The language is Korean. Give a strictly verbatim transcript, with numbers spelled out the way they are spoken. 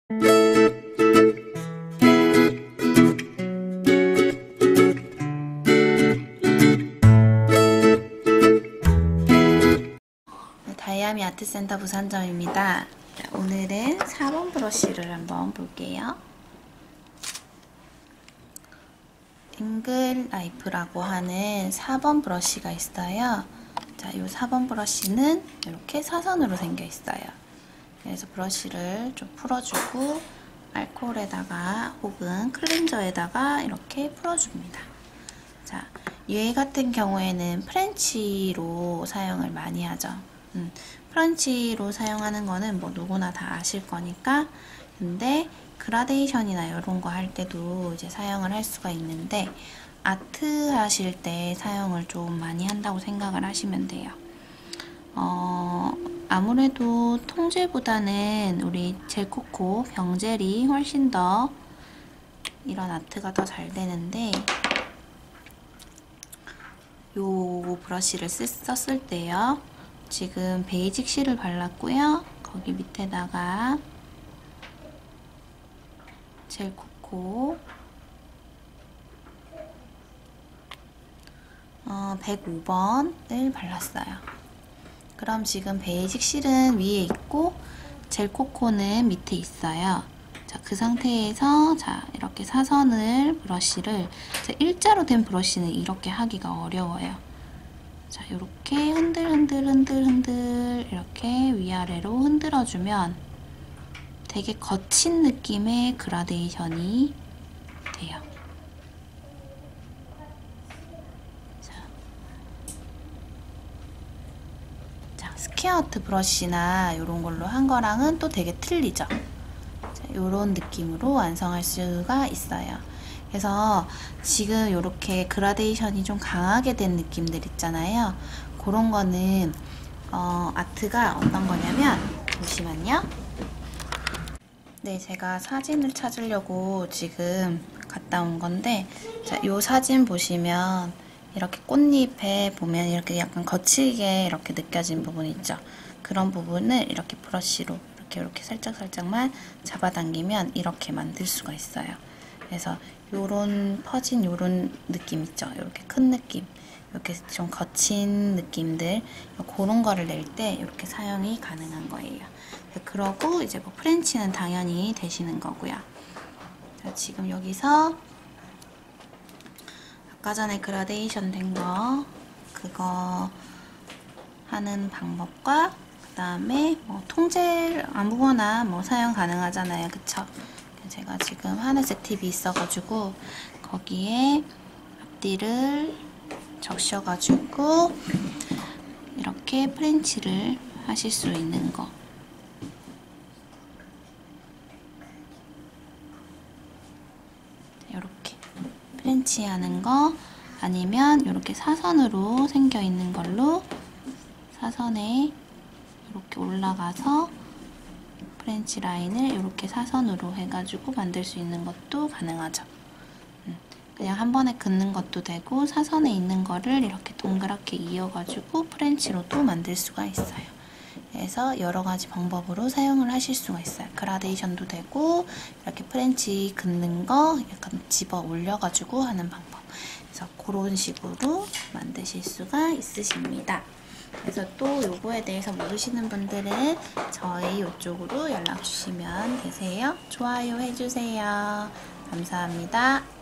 다이아미 아트센터 부산점입니다. 오늘은 사 번 브러쉬를 한번 볼게요. 앵글 라이프라고 하는 사 번 브러쉬가 있어요. 자, 이 사 번 브러쉬는 이렇게 사선으로 생겨 있어요. 그래서 브러쉬를 좀 풀어주고 알코올에다가 혹은 클렌저에다가 이렇게 풀어줍니다. 자, 얘 같은 경우에는 프렌치로 사용을 많이 하죠. 음, 프렌치로 사용하는 거는 뭐 누구나 다 아실 거니까. 근데 그라데이션이나 이런 거 할 때도 이제 사용을 할 수가 있는데, 아트 하실 때 사용을 좀 많이 한다고 생각을 하시면 돼요. 어, 아무래도 통젤보다는 우리 젤코코 병젤이 훨씬 더 이런 아트가 더 잘 되는데, 요 브러쉬를 쓰, 썼을 때요, 지금 베이직 실을 발랐고요. 거기 밑에다가 젤코코 어, 백오 번을 발랐어요. 그럼 지금 베이직 실은 위에 있고 젤코코는 밑에 있어요. 자, 그 상태에서 자, 이렇게 사선을 브러쉬를, 자, 일자로 된 브러쉬는 이렇게 하기가 어려워요. 자, 이렇게 흔들 흔들 흔들 흔들 이렇게 위아래로 흔들어주면 되게 거친 느낌의 그라데이션이 돼요. 자, 자, 스퀘어 아트 브러쉬나 이런 걸로 한 거랑은 또 되게 틀리죠. 자, 이런 느낌으로 완성할 수가 있어요. 그래서 지금 이렇게 그라데이션이 좀 강하게 된 느낌들 있잖아요. 그런 거는 어, 아트가 어떤 거냐면, 잠시만요. 네, 제가 사진을 찾으려고 지금 갔다 온 건데, 자, 이 사진 보시면 이렇게 꽃잎에 보면 이렇게 약간 거칠게 이렇게 느껴진 부분 있죠. 그런 부분을 이렇게 브러쉬로 이렇게 이렇게 살짝 살짝만 잡아당기면 이렇게 만들 수가 있어요. 그래서 요런 퍼진 요런 느낌 있죠. 이렇게 큰 느낌, 이렇게 좀 거친 느낌들, 그런 거를 낼 때 이렇게 사용이 가능한 거예요. 그러고 이제 뭐 프렌치는 당연히 되시는 거고요. 자, 지금 여기서 아까 전에 그라데이션 된 거 그거 하는 방법과, 그 다음에 뭐 통젤 아무거나 뭐 사용 가능하잖아요. 그쵸? 제가 지금 하늘색 팁이 있어가지고 거기에 앞뒤를 적셔가지고 이렇게 프렌치를 하실 수 있는 거, 이렇게 프렌치 하는 거, 아니면 이렇게 사선으로 생겨 있는 걸로 사선에 이렇게 올라가서 프렌치 라인을 이렇게 사선으로 해가지고 만들 수 있는 것도 가능하죠. 그냥 한 번에 긋는 것도 되고, 사선에 있는 거를 이렇게 동그랗게 이어가지고 프렌치로도 만들 수가 있어요. 그래서 여러 가지 방법으로 사용을 하실 수가 있어요. 그라데이션도 되고, 이렇게 프렌치 긋는 거 약간 집어 올려가지고 하는 방법. 그래서 그런 식으로 만드실 수가 있으십니다. 그래서 또 요거에 대해서 모르시는 분들은 저희 이쪽으로 연락 주시면 되세요. 좋아요 해주세요. 감사합니다.